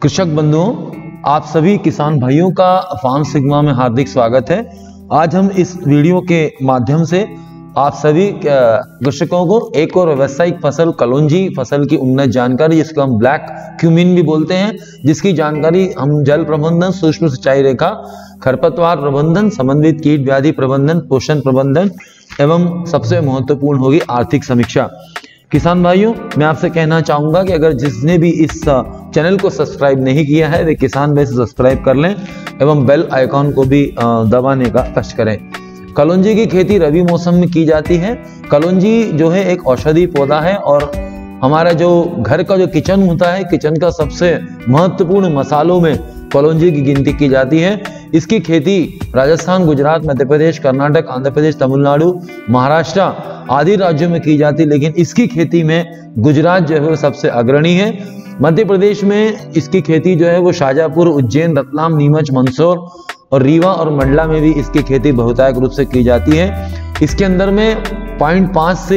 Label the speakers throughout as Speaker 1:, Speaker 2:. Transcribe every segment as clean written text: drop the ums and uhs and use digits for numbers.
Speaker 1: कृषक बंधुओं, आप सभी किसान भाइयों का फार्म सिग्मा में हार्दिक स्वागत है। आज हम इस वीडियो के माध्यम से आप सभी कृषकों को एक और व्यावसायिक फसल कलौंजी फसल की उन्नत जानकारी, जिसको हम ब्लैक क्यूमिन भी बोलते हैं, जिसकी जानकारी हम जल प्रबंधन, सूक्ष्म सिंचाई रेखा, खरपतवार प्रबंधन, समन्वित कीट व्याधि प्रबंधन, पोषण प्रबंधन एवं सबसे महत्वपूर्ण होगी आर्थिक समीक्षा। किसान भाइयों, मैं आपसे कहना चाहूंगा कि अगर जिसने भी इस चैनल को सब्सक्राइब नहीं किया है वे किसान भाई से सब्सक्राइब कर लें एवं बेल आइकॉन को भी दबाने का कष्ट करें। कलौंजी की खेती रबी मौसम में की जाती है। कलौंजी जो है एक औषधि पौधा है और हमारा जो घर का जो किचन होता है, किचन का सबसे महत्वपूर्ण मसालों में कलौंजी की गिनती की जाती है। इसकी खेती राजस्थान, गुजरात, मध्य प्रदेश, कर्नाटक, आंध्र प्रदेश, तमिलनाडु, महाराष्ट्र आदि राज्यों में की जाती है, लेकिन इसकी खेती में गुजरात जो है वो सबसे अग्रणी है। मध्य प्रदेश में इसकी खेती जो है वो शाजापुर, उज्जैन, रतलाम, नीमच, मंदसौर और रीवा और मंडला में भी इसकी खेती बहुतायत रूप से की जाती है। इसके अंदर में 0.5 से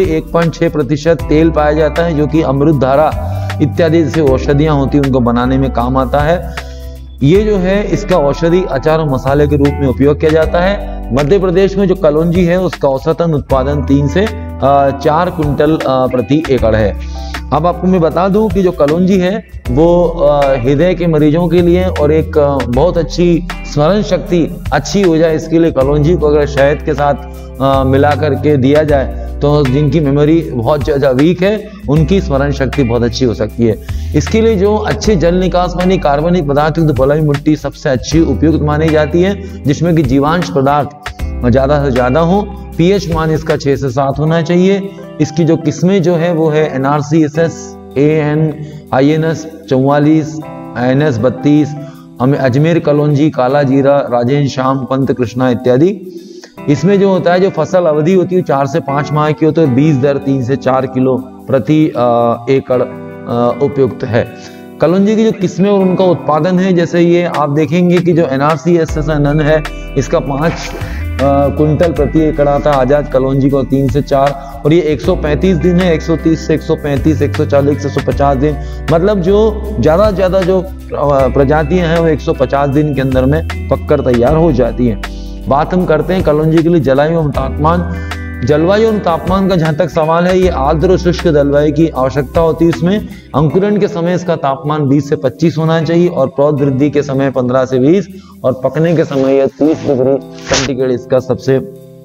Speaker 1: 1.6% तेल पाया जाता है, जो कि अमृत धारा इत्यादि जैसे औषधियां होती हैं उनको बनाने में काम आता है। ये जो है इसका औषधि, अचार और मसाले के रूप में उपयोग किया जाता है। मध्य प्रदेश में जो कलौंजी है उसका औसतन उत्पादन 3 से 4 क्विंटल प्रति एकड़ है। अब आपको मैं बता दूं कि जो कलौंजी है वो हृदय के मरीजों के लिए और एक बहुत अच्छी स्मरण शक्ति अच्छी हो जाए, इसके लिए कलौंजी को अगर शहद के साथ मिला करके दिया जाए तो जिनकी मेमोरी बहुत ज़्यादा वीक है उनकी स्मरण शक्ति बहुत अच्छी हो सकती है। इसके लिए जो अच्छे जल निकास वाली कार्बनिक पदार्थ युक्त बलुई मिट्टी सबसे अच्छी उपयुक्त मानी जाती है, जिसमें कि जीवांश पदार्थ ज़्यादा से ज़्यादा हो। पीएच मान इसका 6 से 7 होना चाहिए। इसकी जो किस्में जो है वो है NRCSS, AN, INS 44, INS 32, Ajmer कलौंजी, काला जीरा, राजेंद्र श्याम, पंत कृष्णा इत्यादि। इसमें जो होता है, जो फसल अवधि होती है 4 से 5 माह की होती है, बीज दर 3 से 4 किलो प्रति एकड़ उपयुक्त है। कलौंजी की जो किस्में और उनका उत्पादन है, जैसे ये आप देखेंगे कि जो NRCSS नन है इसका 5 क्विंटल प्रति एकड़ आता है, आजाद कलौंजी को 3 से 4, और ये 135 दिन है, 130 से 135, 140 से 150 दिन, मतलब जो ज्यादा से ज्यादा जो प्रजातियां हैं वो 150 दिन के अंदर में पककर तैयार हो जाती हैं। बात हम करते हैं कलौंजी के लिए जलवायु एवं तापमान। जलवायु एवं तापमान का जहां तक सवाल है, ये आर्द्र और शुष्क जलवायु की आवश्यकता होती है। इसमें अंकुरण के समय इसका तापमान 20 से 25 होना चाहिए और पौध वृद्धि के समय 15 से 20 और पकने के समय यह 30 डिग्री सेंटीग्रेड इसका सबसे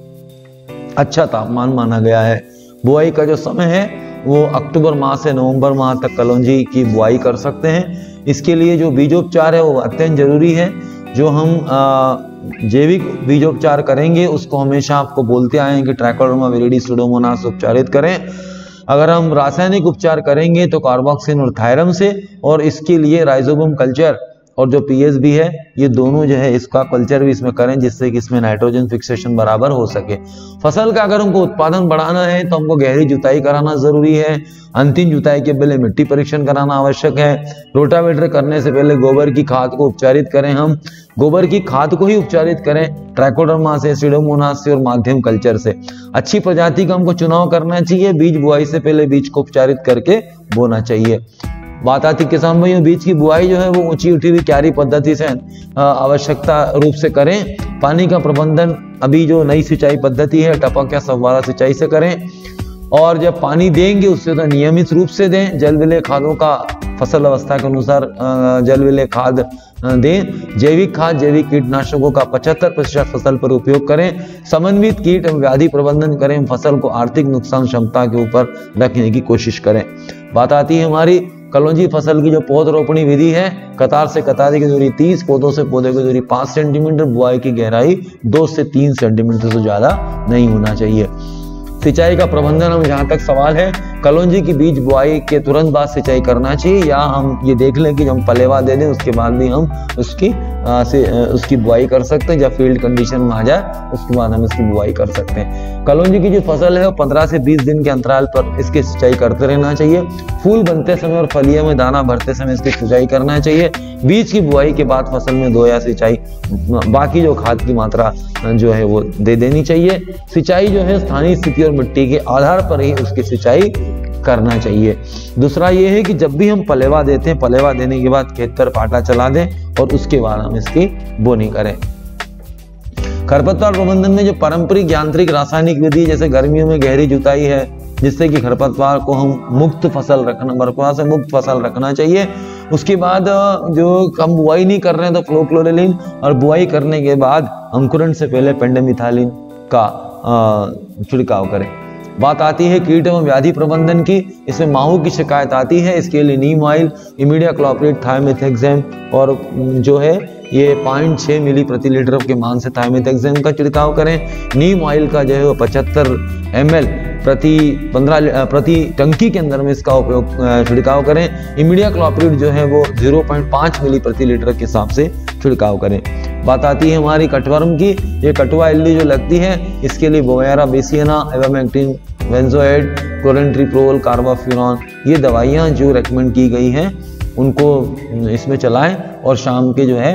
Speaker 1: अच्छा तापमान माना गया है। बुआई का जो समय है वो अक्टूबर माह से नवंबर माह तक कलौंजी की बुआई कर सकते हैं। इसके लिए जो बीजोपचार है वो अत्यंत जरूरी है। जो हम जैविक बीजोपचार करेंगे उसको हमेशा आपको बोलते आए हैं कि ट्राइकोडर्मा विरिडी सुडोमोनास उपचारित करें। अगर हम रासायनिक उपचार करेंगे तो कार्बोक्सिन और थायरम से, और इसके लिए राइजोबियम कल्चर और जो पीएसबी है ये दोनों जो है इसका कल्चर भी इसमें करें, जिससे कि इसमें नाइट्रोजन फिक्सेशन बराबर हो सके। फसल का अगर हमको उत्पादन बढ़ाना है तो हमको गहरी जुताई कराना जरूरी है। अंतिम जुताई के पहले मिट्टी परीक्षण कराना आवश्यक है। रोटावेटर करने से पहले गोबर की खाद को उपचारित करें। हम गोबर की खाद को ही उपचारित करें ट्राइकोडर्मा से, सीडोमोनास से और माध्यम कल्चर से। अच्छी प्रजाति का हमको चुनाव करना चाहिए। बीज बुआई से पहले बीज को उपचारित करके बोना चाहिए। बात आती किसान भाइयों, बीज की बुआई जो है वो ऊंची उठी हुई क्यारी पद्धति से आवश्यकता रूप से करें। पानी का प्रबंधन अभी जो नई सिंचाई पद्धति है टपक या फव्वारा सिंचाई से करें, और जब पानी देंगे उससे तो नियमित रूप से दें। जल विलेय खादों का फसल अवस्था के अनुसार जल विलेय खाद दें। जैविक खाद, जैविक कीटनाशकों का 75% फसल पर उपयोग करें। समन्वित कीट एवं व्याधि प्रबंधन करें। फसल को आर्थिक नुकसान क्षमता के ऊपर रखने की कोशिश करें। बात आती है हमारी कलौंजी फसल की जो पौध रोपणी विधि है। कतार से कतार की दूरी 30, पौधों से पौधे की दूरी 5 सेंटीमीटर, बुआई की गहराई 2 से 3 सेंटीमीटर से ज्यादा नहीं होना चाहिए। सिंचाई का प्रबंधन हम जहां तक सवाल है, कलौंजी की बीज बुआई के तुरंत बाद सिंचाई करना चाहिए, या हम ये देख लें कि हम पलेवा दे दें उसके बाद भी हम उसकी बुआई कर सकते हैं। जब फील्ड कंडीशन में आ जाए उसके बाद हम इसकी बुआई कर सकते हैं। कलौंजी की जो फसल है वो 15 से 20 दिन के अंतराल पर इसकी सिंचाई करते रहना चाहिए। फूल बनते समय और फलियों में दाना भरते समय इसकी सिंचाई करना चाहिए। बीज की बुआई के बाद फसल में 2 या सिंचाई, बाकी जो खाद की मात्रा जो है वो दे देनी चाहिए। सिंचाई जो है स्थानीय स्थिति और मिट्टी के आधार पर ही उसकी सिंचाई करना चाहिए। दूसरा ये है कि जब भी हम पलेवा देते हैं, पलेवा देने के बाद खेत पर पाटा चला दें और उसके बाद हम इसकी बोनी करें। खरपतवार प्रबंधन में जो पारंपरिक, यांत्रिक, रासायनिक विधि, जैसे गर्मियों में गहरी जुताई है, जिससे कि खरपतवार को हम मुक्त फसल रखना, खरपतवार से मुक्त फसल रखना चाहिए। उसके बाद जो हम बुआई नहीं कर रहे हैं तो फ्लोक्लोरेलिन, और बुआई करने के बाद अंकुरण से पहले पेंडेमिथालिन का छिड़काव करें। बात आती है कीट एवं व्याधि प्रबंधन की। इसमें माहू की शिकायत आती है, इसके लिए नीम ऑयल, इमिडाक्लोप्रिड, थायोमेथाक्साम और जो है ये 0.6 मिली प्रति लीटर के मान से थायोमेथाक्साम का छिड़काव करें। नीम ऑयल का जो है वो 75 ml प्रति टंकी के अंदर में इसका उपयोग छिड़काव करें। इमिडाक्लोप्रिड जो है वो 0.5 मिली प्रति लीटर के हिसाब से छिड़काव करें। बात आती है हमारी कटवर्म की। ये कटुआ इल्ली जो लगती है, इसके लिए बोवेरा बेसियाना, एवामेक्टिन, बेंजोएड, क्लोरेंट्रिप्रोल, कार्बाफ्यूरॉन, ये दवाइयाँ जो रेकमेंड की गई हैं उनको इसमें चलाएं और शाम के जो है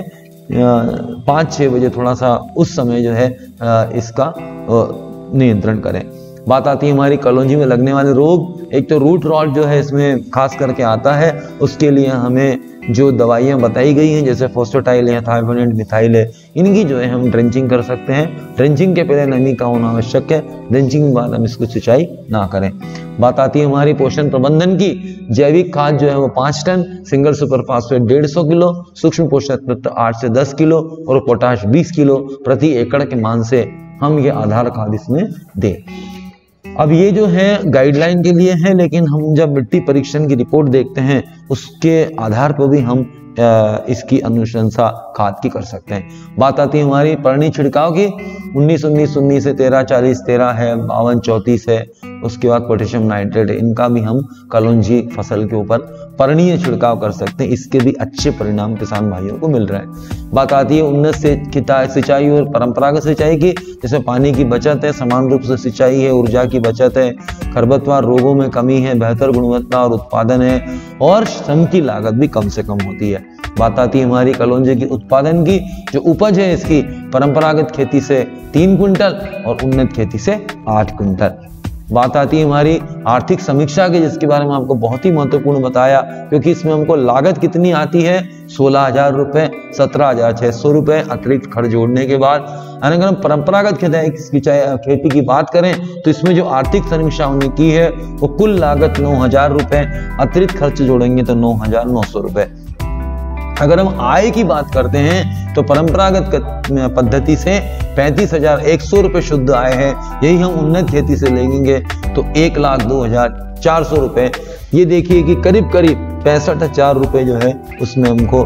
Speaker 1: 5-6 बजे थोड़ा सा उस समय जो है इसका नियंत्रण करें। बात आती है हमारी कलौंजी में लगने वाले रोग। एक तो रूट रॉट जो है इसमें खास करके आता है, उसके लिए हमें जो दवाइयाँ बताई गई हैं जैसे फोस्टोटाइल या थायोफेनेट मिथाइल है, इनकी जो है हम ड्रेंचिंग कर सकते हैं। ड्रेंचिंग के पहले नमी का होना आवश्यक है, ड्रेंचिंग के बाद हम इसको सिंचाई ना करें। बात आती है हमारी पोषण प्रबंधन की। जैविक खाद जो है वो 5 टन, सिंगल सुपर फास्फेट 150 किलो, सूक्ष्म पोषक तत्व 8 से 10 किलो और पोटाश 20 किलो प्रति एकड़ के मान से हम ये आधार खाद इसमें दें। अब ये जो है गाइडलाइन के लिए है, लेकिन हम जब मिट्टी परीक्षण की रिपोर्ट देखते हैं उसके आधार पर भी हम इसकी अनुशंसा खाद की कर सकते हैं। बात आती है हमारी पर्णी छिड़काव की। 19-19-19 से 13-40-13 है, 52-34 है, उसके बाद पोटेशियम नाइट्रेट है। इनका भी हम कलौंजी फसल के ऊपर पर्णीय छिड़काव कर सकते हैं। इसके भी अच्छे परिणाम किसान भाइयों को मिल रहे हैं। बात आती है उन्नत सिंचाई और परंपरागत सिंचाई की, जिसमें पानी की बचत है, समान रूप से सिंचाई है, ऊर्जा की बचत है, खरपतवार रोगों में कमी है, बेहतर गुणवत्ता और उत्पादन है और श्रम की लागत भी कम से कम होती है। बात आती है हमारी कलौंजी की उत्पादन की। जो उपज है इसकी परंपरागत खेती से 3 कुंटल और उन्नत खेती से 8 कुंटल। बात आती है हमारी आर्थिक समीक्षा की, जिसके बारे में आपको बहुत ही महत्वपूर्ण बताया, क्योंकि इसमें हमको लागत कितनी आती है 16,000 रुपए, 17,600 रुपए अतिरिक्त खर्च जोड़ने के बाद। अगर हम परंपरागत खेती की बात करें तो इसमें जो आर्थिक समीक्षा हमने की है वो कुल लागत 9,000 रुपए, अतिरिक्त खर्च जोड़ेंगे तो 9,900 रुपए। अगर हम आय की बात करते हैं तो परंपरागत पद्धति से 35,100 रुपए शुद्ध आय है। यही हम उन्नत खेती से लेंगे तो 1,02,400 रुपए। ये देखिए कि करीब 65,000 रुपए जो है उसमें हमको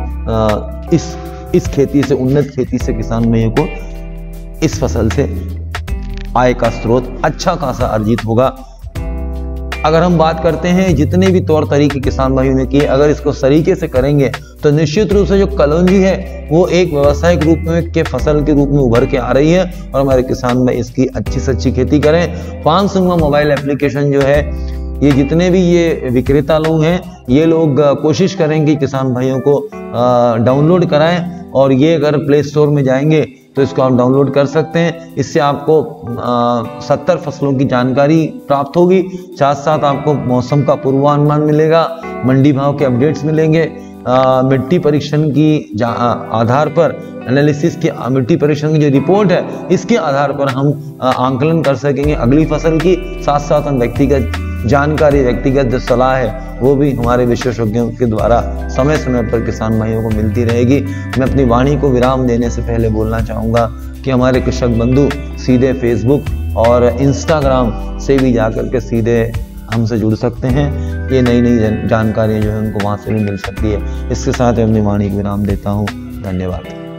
Speaker 1: इस खेती से, उन्नत खेती से किसान भाइयों को इस फसल से आय का स्रोत अच्छा खासा अर्जित होगा। अगर हम बात करते हैं जितने भी तौर तरीके किसान भाइयों ने किए, अगर इसको सलीके से करेंगे तो निश्चित रूप से जो कलौंजी है वो एक व्यावसायिक रूप में के फसल के रूप में उभर के आ रही है और हमारे किसान भाई इसकी अच्छी से अच्छी खेती करें। फार्म सिग्मा मोबाइल एप्लीकेशन जो है, ये जितने भी ये विक्रेता लोग हैं ये लोग कोशिश करेंगे किसान भाइयों को डाउनलोड कराएं, और ये अगर प्ले स्टोर में जाएंगे तो इसको आप डाउनलोड कर सकते हैं। इससे आपको 70 फसलों की जानकारी प्राप्त होगी, साथ साथ आपको मौसम का पूर्वानुमान मिलेगा, मंडी भाव के अपडेट्स मिलेंगे, मिट्टी परीक्षण की आधार पर एनालिसिस की, मिट्टी परीक्षण की जो रिपोर्ट है इसके आधार पर हम आंकलन कर सकेंगे अगली फसल की। साथ साथ हम व्यक्तिगत जानकारी, व्यक्तिगत जो सलाह है वो भी हमारे विशेषज्ञों के द्वारा समय समय पर किसान भाइयों को मिलती रहेगी। मैं अपनी वाणी को विराम देने से पहले बोलना चाहूँगा कि हमारे कृषक बंधु सीधे फेसबुक और इंस्टाग्राम से भी जाकर के सीधे हमसे जुड़ सकते हैं। ये नई नई जानकारियाँ जो है उनको वहाँ से भी मिल सकती है। इसके साथ मैं अपनी वाणी को विराम देता हूँ। धन्यवाद।